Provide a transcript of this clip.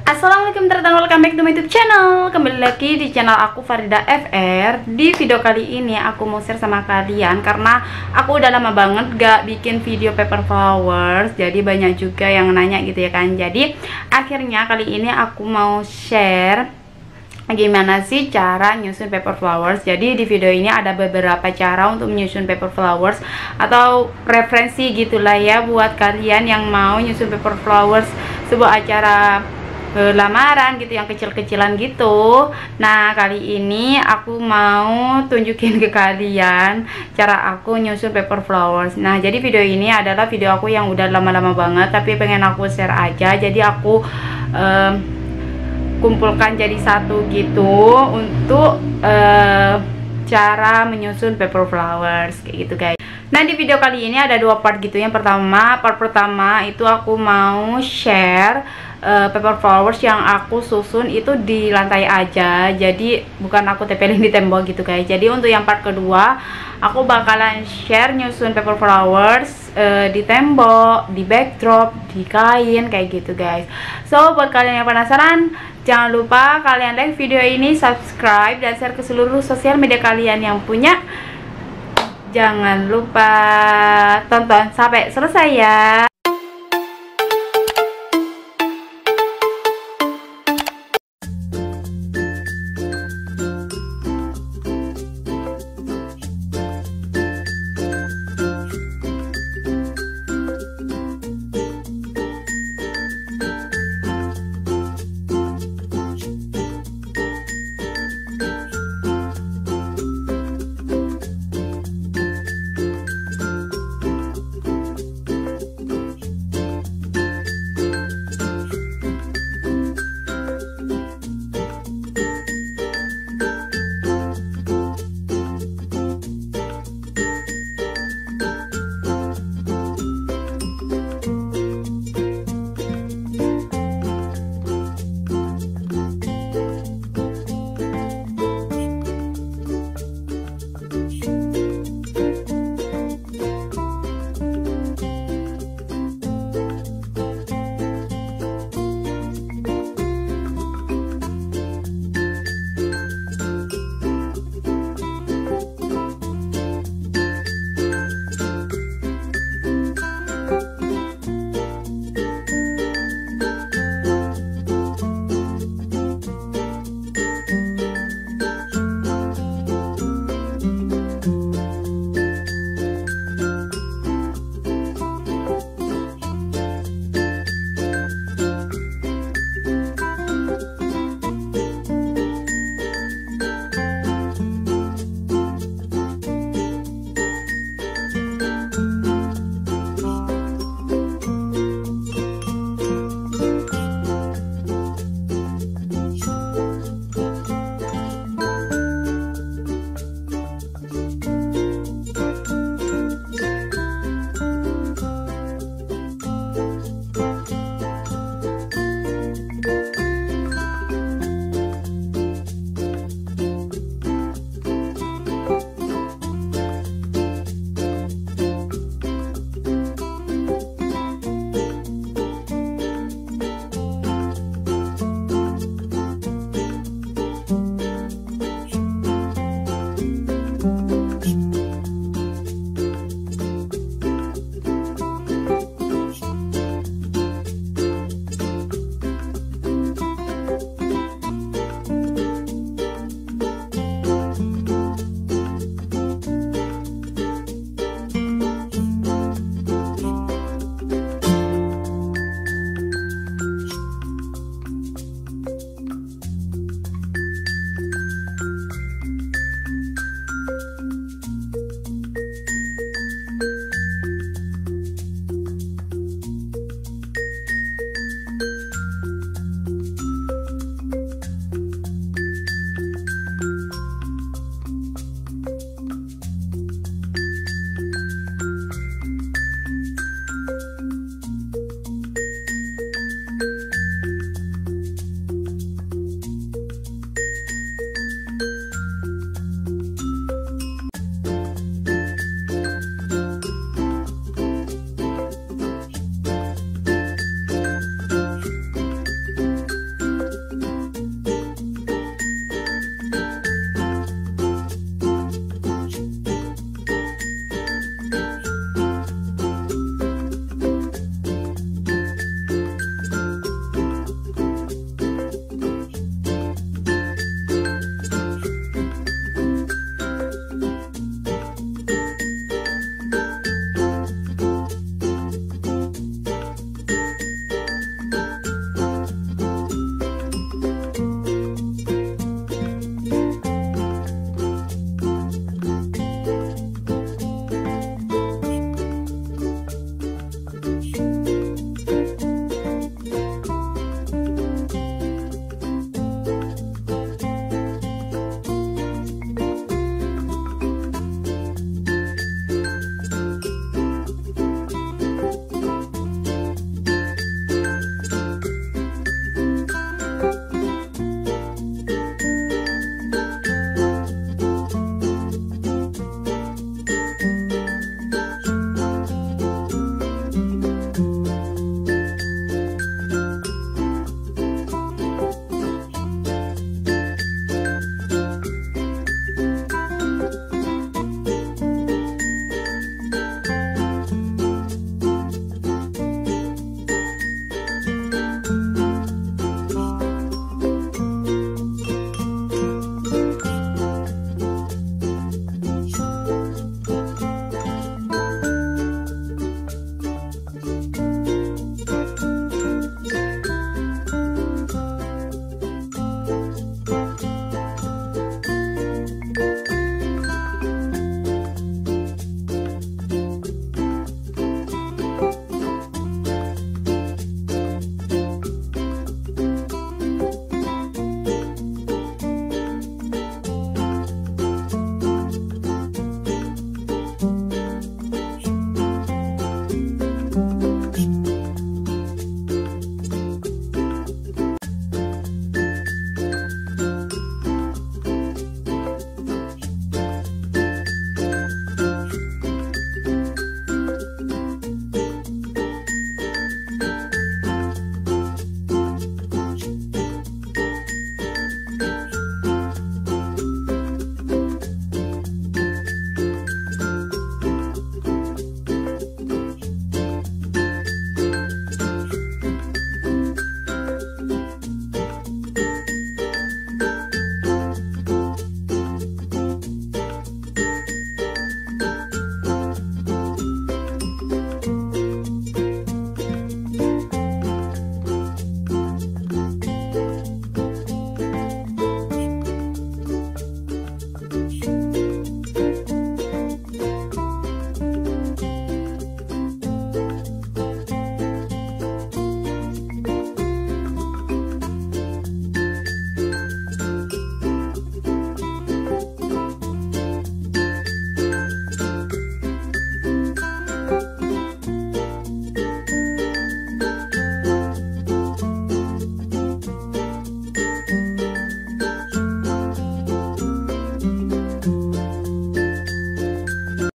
Assalamualaikum teman-teman, welcome back to my YouTube channel. Kembali lagi di channel aku, Farida FR. Di video kali ini aku mau share sama kalian karena aku udah lama banget gak bikin video paper flowers. Jadi banyak juga yang nanya gitu ya kan. Jadi akhirnya kali ini aku mau share gimana sih cara nyusun paper flowers. Jadi di video ini ada beberapa cara untuk menyusun paper flowers atau referensi gitulah ya buat kalian yang mau nyusun paper flowers sebuah acara lamaran gitu yang kecil-kecilan gitu. Nah kali ini aku mau tunjukin ke kalian cara aku nyusun paper flowers. Nah jadi video ini adalah video aku yang udah lama-lama banget tapi pengen aku share aja. Jadi aku kumpulkan jadi satu gitu untuk cara menyusun paper flowers kayak gitu guys. Nah di video kali ini ada dua part gitu. Yang pertama, part pertama itu aku mau share paper flowers yang aku susun itu di lantai aja, jadi bukan aku tempelin di tembok gitu guys. Jadi untuk yang part kedua aku bakalan share nyusun paper flowers di tembok, di backdrop, di kain kayak gitu guys. So buat kalian yang penasaran, jangan lupa kalian like video ini, subscribe dan share ke seluruh sosial media kalian yang punya. Jangan lupa tonton sampai selesai ya.